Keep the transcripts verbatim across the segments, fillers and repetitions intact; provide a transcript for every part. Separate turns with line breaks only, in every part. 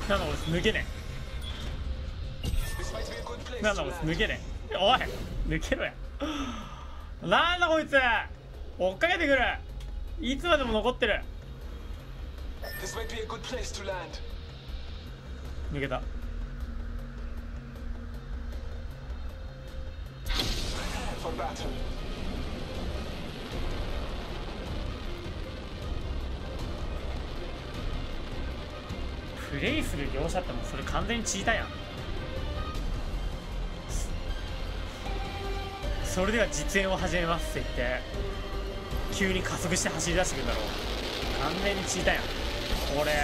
なんだこいつ抜けねえ。なんだこいつ抜けねえ。おい抜けろや。なんだこいつ追っかけてくる。いつまでも残ってる。抜けた。プレイする描写ってもうそれ完全にチーターやん。それでは実演を始めますって言って急に加速して走り出してくるんだろう。完全にチーターやんこれ。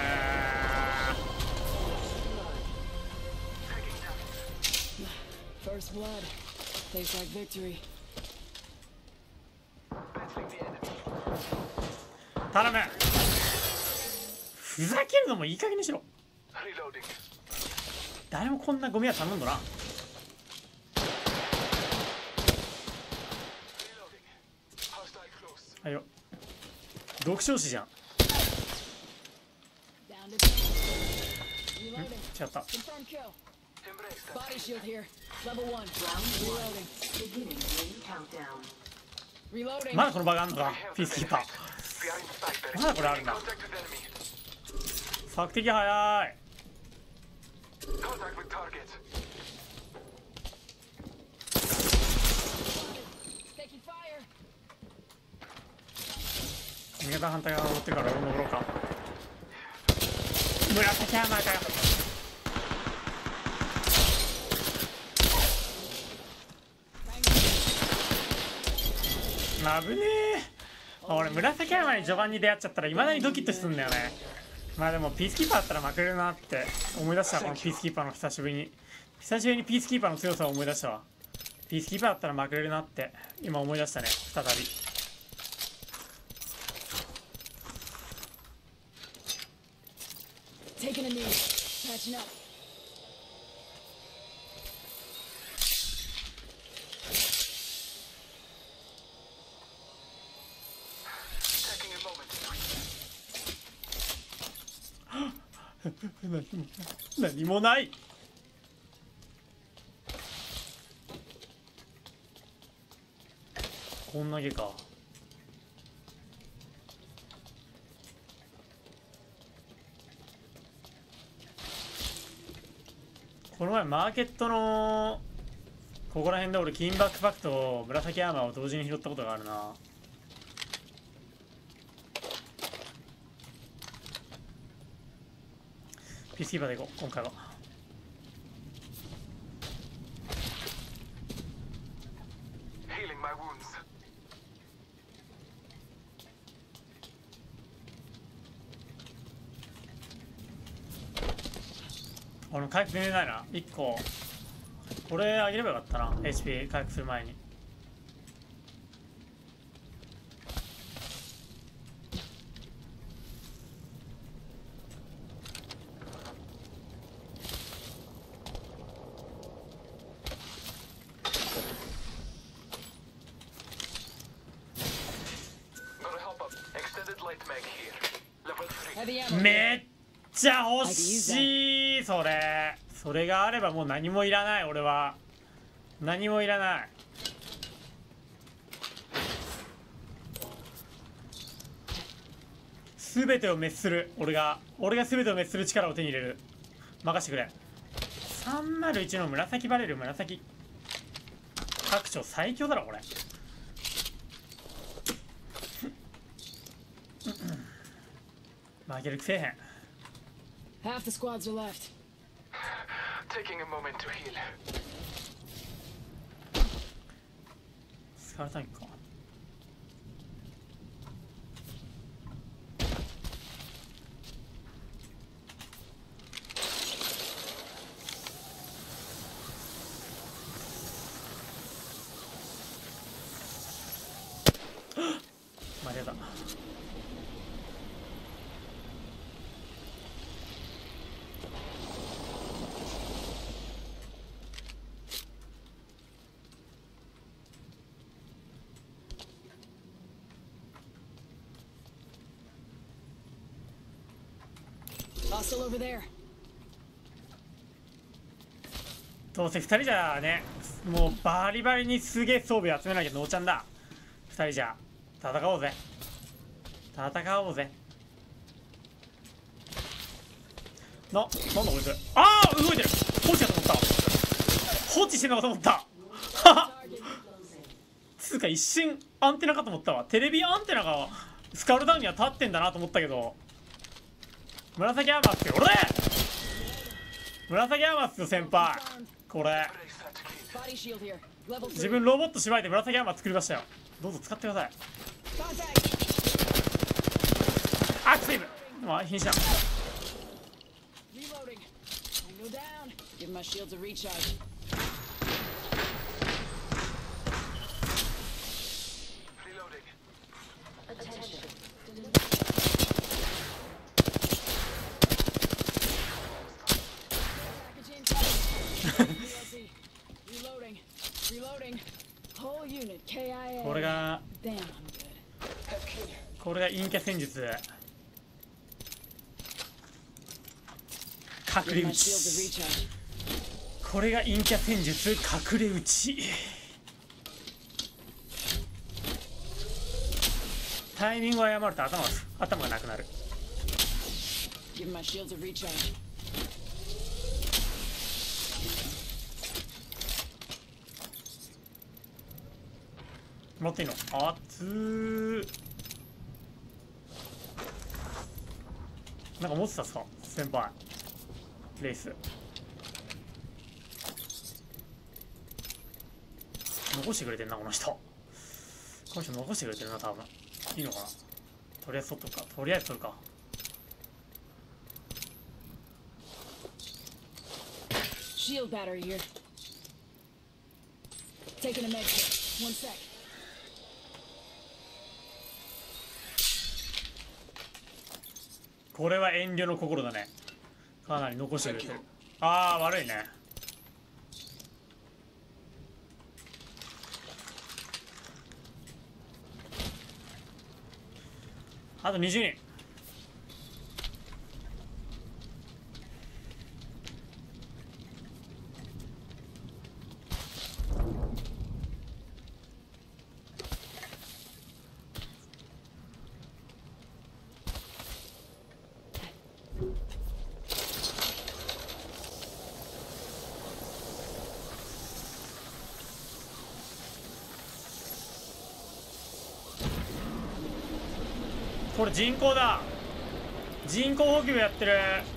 頼む。ふざけるのもいい加減にしろ。誰もこんなゴミは頼んどな。はいよ、読書誌じゃん。ん違った。まだこの場があんのか。ピースキーパーまだこれあるんだ。索敵早い。味方反対側登ってから俺登ろうか。紫ハンマーかよ。危ねえ。俺紫ハンマーに序盤に出会っちゃったらいまだにドキッとするんだよね。まあでもピースキーパーだったら負けるなって思い出した。このピースキーパーの久しぶりに久しぶりにピースキーパーの強さを思い出したわ。ピースキーパーだったら負けるなって今思い出したね再び。何も何もない。こんだけか。この前マーケットのここら辺で俺金バックパックと紫アーマーを同時に拾ったことがあるな。ピースキーパーでいこう今回は。俺回復入れないな。いっここれあげればよかったな。 エイチピー 回復する前に。めっちゃ欲しい。それそれがあればもう何もいらない。俺は何もいらない。全てを滅する。俺が俺が全てを滅する力を手に入れる。任してくれ。さんまるいちの紫バレル紫拡張最強だろこれ。負けるくせえへん。
Half the squads are left.
Taking a moment to heal.
疲れたんか。間違えた。
Hostile over there.
どうせふたりじゃね、もうバリバリにすげえ装備集めなきゃノーちゃんだ。ふたりじゃ戦おうぜ、戦おうぜ。な、なんだこいつ。ああ、動いてる。放置やと思った。放置してんのかと思った。つうか一瞬アンテナかと思ったわ。テレビアンテナがスカルダウンには立ってんだなと思ったけど、紫アーマーっすよ。俺紫アーマーっすよ先輩。これ
Body shield here. Level
自
three.
分ロボット縛いて紫アーマー作りましたよ。どうぞ使ってください。
Contact.
アクティブ。まあ瀕死だ。
Reloading. Tango down. Give my shields a recharge.
Reloading.
Packaging. P L C. Reloading. Reloading. Whole unit. K I A.
これが
Damn, I'm good.
これが陰キャ戦術。隠
Give
れ
my
撃
shields a
ち。
recharge.
これが陰キャ戦術、隠れ撃ち。タイミングを誤ると頭が頭がなくなる。
Give my shields a recharge.
持っていいの？あっつー。なんか持ってたっすか先輩。レース残してくれてんなこの人。この人残してくれてるな多分。いいのかな。とりあえず取っとくか。とりあえず取るか。
Shield battery here. Taking a med kit. One sec.
これは遠慮の心だね。かなり残してくれてる。ああ悪いね。あとにじゅうにん。これ人工だ。人工補給やってる。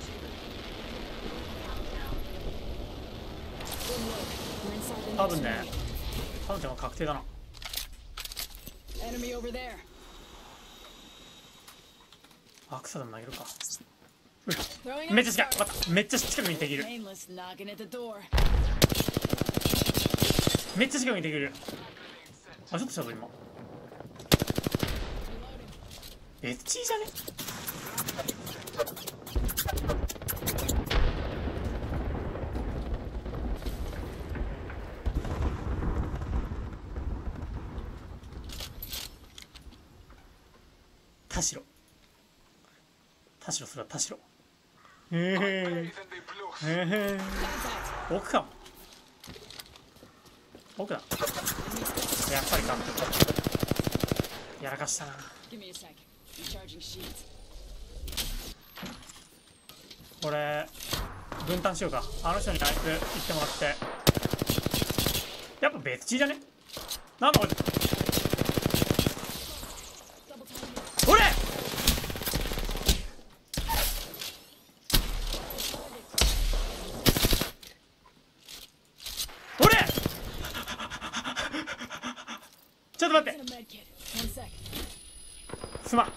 We're inside the
多
next
分ね
ring.
彼女は確定だな。
Enemy over there.
あ、草でも投げるか。
Throwing
めっ
out
ちゃ近い。分かった。めっちゃ近くにできる。
painless knocking at the door.
めっちゃ近くにできる。あ、ちょっとしたぞ今。別チーじゃね。田代。田代すら田代。へえ。
Then they blew.
へえ。
Contact.
奥かも。奥だ。やっぱりか。やらかしたな。
Give me a sec. Recharging shields.
これ分担しようか。あの人にあいつ行ってもらって。やっぱ別チーじゃね。なんだこれ。
Double time.
ほれ。ほれ。ちょっと待って。
In a med kit. One sec.
すまん。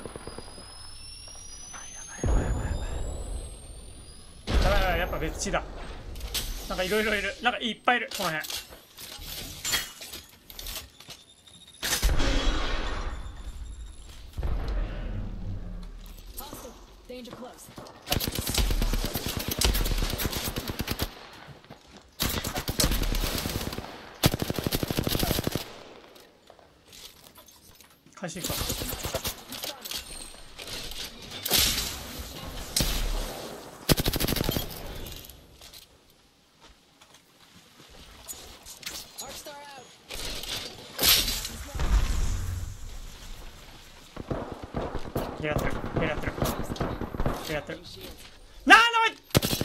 やばいやばいやっぱ別チーだ。なんかいろいろいる。なんかいっぱいいるこの辺。
Hostile. Danger close.
回収か。 やってるやってるやってるなんだおい。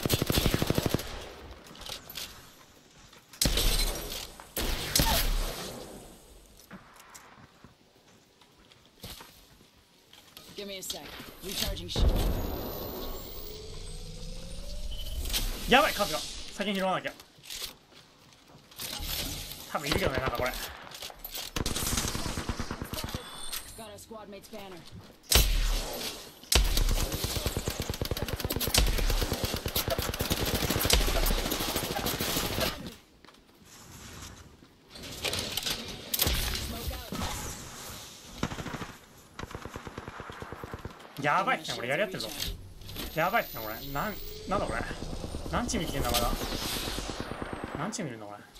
Give me a sec. Recharging shield.
やばい、数が先に拾わなきゃ。多分いるけどね、なんかこれ。
Got our squad mate's banner.
やばいっすね、これやり合ってるぞ。やばいっすね、これ。なん、なんだこれ。何チーム来てんだ、まだ。何チームいるのこれ。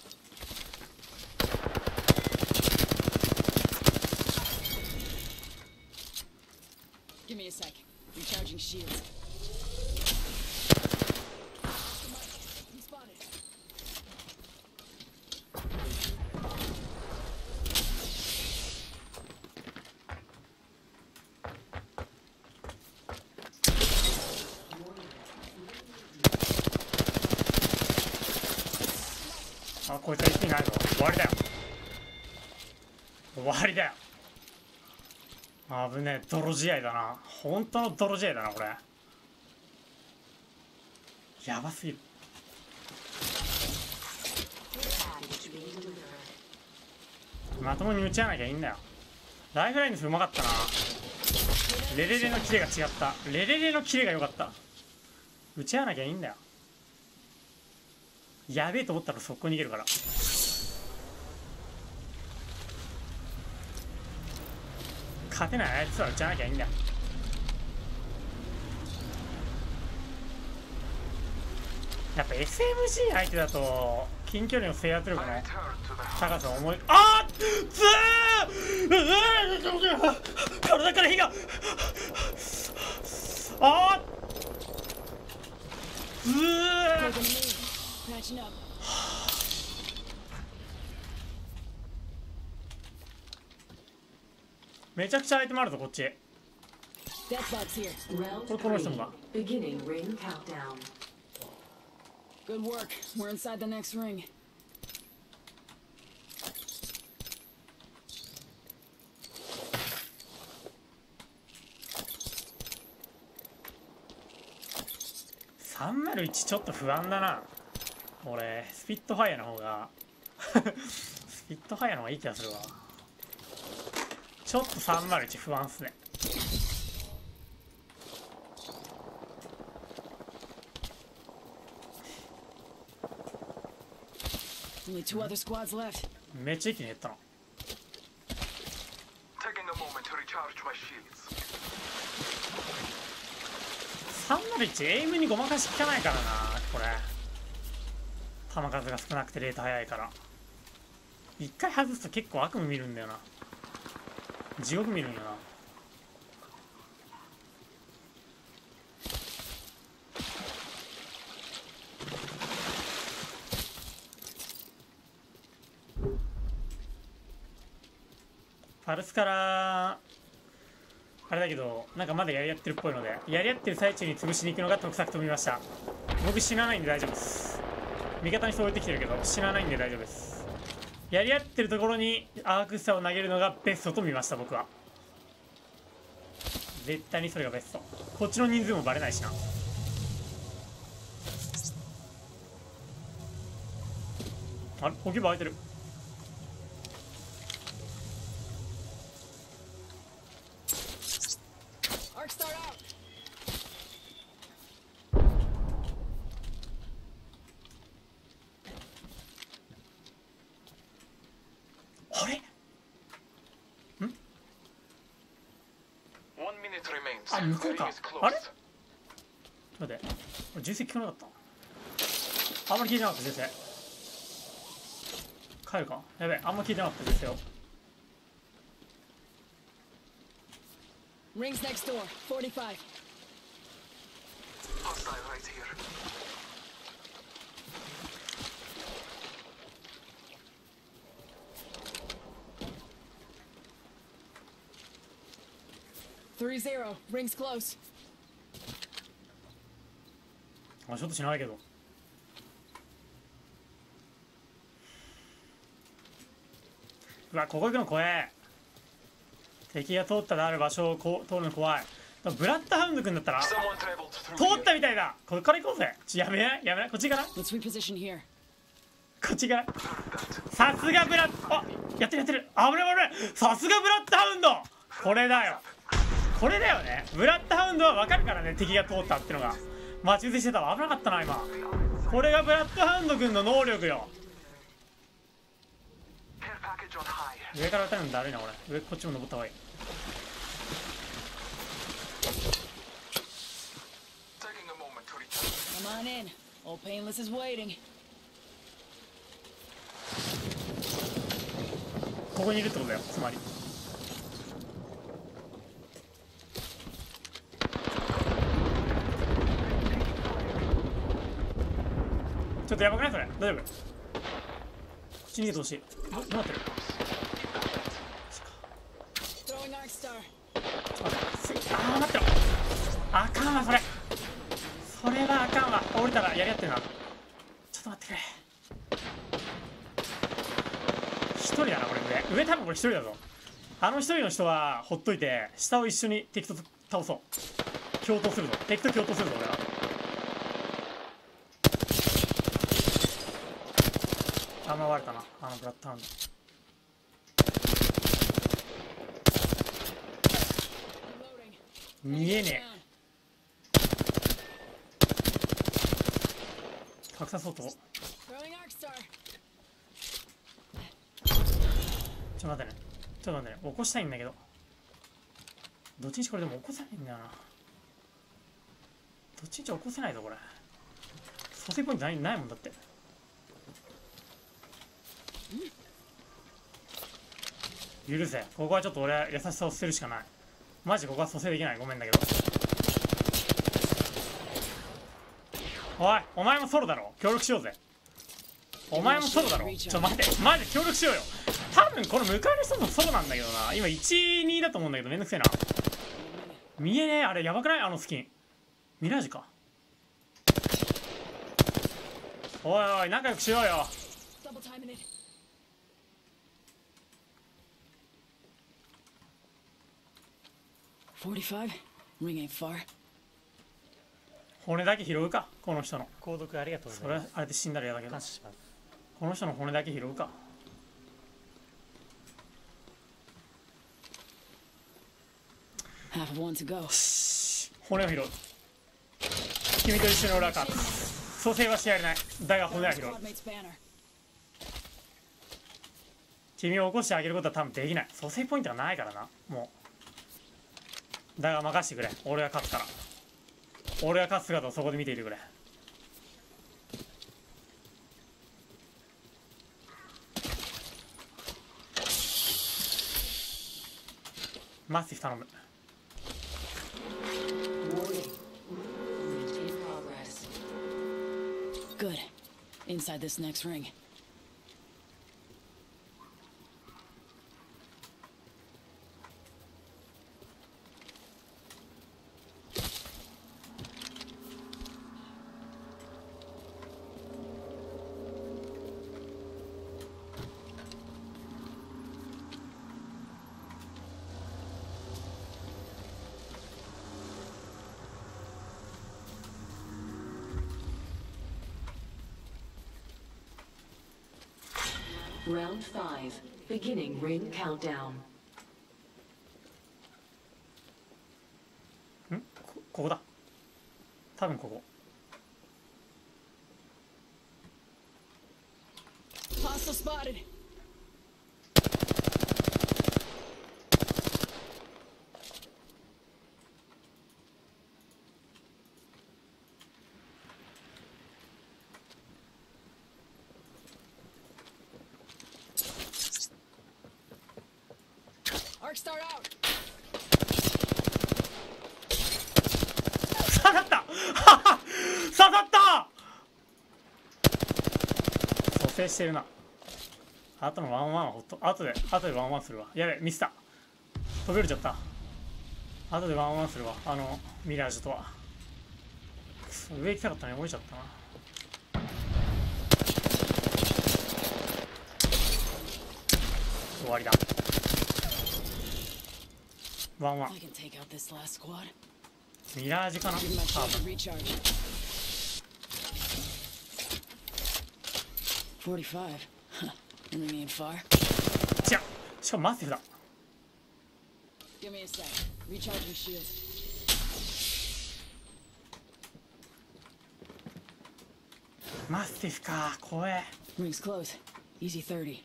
Give me a sec. Recharging shields. You spotted.
あ、こいつは一気にないぞ。終わりだよ。終わりだよ。危ねえ、泥試合だな。本当の泥試合だな、これ。やばすぎる。まともに打ち合わなきゃいいんだよ。ライフラインですうまかったな。レレレのキレが違った。レレレのキレが良かった。打ち合わなきゃいいんだよ。やべえと思ったら速攻逃げるから。勝てないあいつは打ち合わなきゃいいんだよ。やっぱ エスエムジー 相手だと近距離の制圧力の
I return to the
高さを思いあっつー体から火があっつー
Taking a knee. Patching up.
めちゃくちゃアイテムあるぞこっち。
Death box here.
Round
What color is
three,
it?
beginning ring countdown.
Good work. We're inside the next ring.
さんまるいちちょっと不安だな。俺スピットファイアの方がスピットファイアの方がいい気がするわ。ちょっとさんまるいち不安っすね。
Only two other squads left.
めっちゃ一気に減ったの。
taking a moment to recharge my shields.
さんまるいちエイムにごまかし効かないからなこれ。球数が少なくてレート速いから一回外すと結構悪夢見るんだよな。地獄見るんよな。パルスからあれだけどなんかまだやり合ってるっぽいのでやり合ってる最中に潰しに行くのが得策と見ました。僕死なないんで大丈夫です。味方にそう置いてきてるけど死なないんで大丈夫です。やり合ってるところにアークスターを投げるのがベストと見ました僕は。絶対にそれがベスト。こっちの人数もバレないしな。あれ置き場空いてる。
Arc start out.
あれ
One minute remains.
あ、向こう
The
か
ring is。
あれ
closed.
ちょっと待って。俺銃声聞こえなかった。あんまり聞いてなかった銃声。帰るか。やべえ、あんま聞いてなかった銃声を。
Rings next door. forty-five.
Hostile right here.
three zero. Rings close.
あ、ちょっとしないけど。うわ、ここ行くの怖え。敵が通ったである場所をこう通るの怖い。でもブラッドハウンド君だったら
Someone traveled through
通
here.
ったみたいだ。これから行こうぜ。ちょやめないやめないこっち行かない
Let's reposition here.
こっち行かないさすがブラッあやってるやってる危ない危ないさすがブラッドハウンドこれだよこれだよねブラッドハウンドは分かるからね敵が通ったってのが待ち伏せしてたわ危なかったな今これがブラッドハウンド君の能力よ
Care package on high.
上から撃たれるのだるいな俺上こっちも登った方がいい
Taking a moment to recharge.
Come on in. Old Painless is waiting.
ここにいるってことだよつまりちょっとやばくないそれ大丈夫こっち逃げてほしいどどうなってる
Throwing Arc Star.
あー待ってろあかんわそれそれはあかんわ降りたらやり合ってるなちょっと待ってくれ一人だなこれ上上多分これ一人だぞあの一人の人はほっといて下を一緒に敵と倒そう共闘するぞ敵と共闘するぞ俺はあんま割れたなあのブラッドハウンド
Reloading.
見えねえ
Down.
格差相当
Throwing Arc Star.
ちょっと待ってねちょっと待ってね起こしたいんだけどどっちにしこれでも起こせないんだよなどっちにし起こせないぞこれ蘇生ポイントないないもんだって許せここはちょっと俺は優しさを捨てるしかないマジここは蘇生できないごめんだけどおいお前もソロだろ協力しようぜお前もソロだろちょ待ってマジで協力しようよ多分この向かいの人もソロなんだけどな今いちにだと思うんだけどめんどくせえな見えねえあれやばくないあのスキンミラージュかおいおい仲良くしようよ
Double timing it. Forty-five. Ring ain't far.
骨だけ拾うかこの人の
購読ありがとうご
それ
ざいます。
あれで死んだら嫌だけど
感謝します。
この人の骨だけ拾うか
Half of one to go.
骨を拾う君と一緒に俺は勝つ蘇生はしてやれないだが骨は拾う
Squad mate's banner.
君を起こしてあげることは多分できない蘇生ポイントがないからなもうだが任せてくれ俺が勝つから俺が勝つ姿をそこで見ていてくれマスティフ頼む
Warning. Movement in progress.
Good. Inside this next ring.
Round five. Beginning ring countdown.
んこここだ多分ここ
Hostile spotted. Arc Star out.
刺さった刺さった蘇生してるなあとのワンワンはほっとあとであとでワンワンするわやべミスった飛び降りちゃった後でワンワンするわ、あのミラージュとは。くそ、上行きたかったね、降りちゃったな。終わりだ。ワンワン
I can take out this last squad.
ミラージュかな。
Give my
多
shield
分
a recharge. forty-five. Huh. Enemy ain't far.
違う、しかもマスティフだ。
Give me a sec. Recharging shield.
マスティフか、怖え。
Rings close. Easy thirty.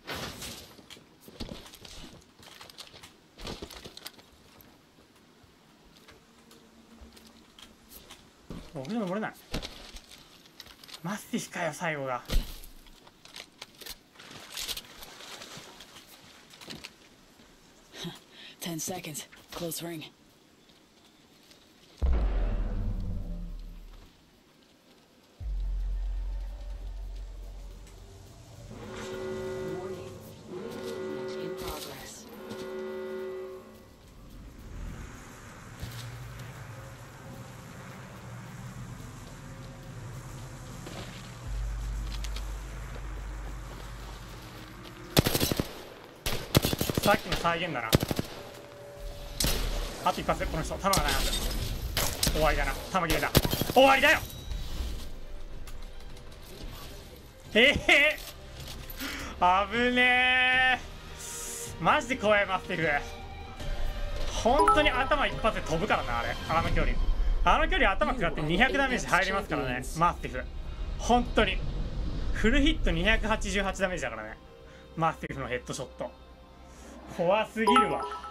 僕でも漏れない。マスティフかよ、最後が。
Ten seconds. Close ring.
Warning. Movement in progress.
さっきの再現だな。あと一発でこの人弾がないはず。終わりだな、弾切れだ。終わりだよ。へえ危ねえ、マジで怖い。マスティフ本当に頭一発で飛ぶからな、あれ。あの距離あの距離頭食らってにひゃくダメージ入りますからね、マスティフ。本当にフルヒットにひゃくはちじゅうはちダメージだからね、マスティフのヘッドショット。怖すぎるわ。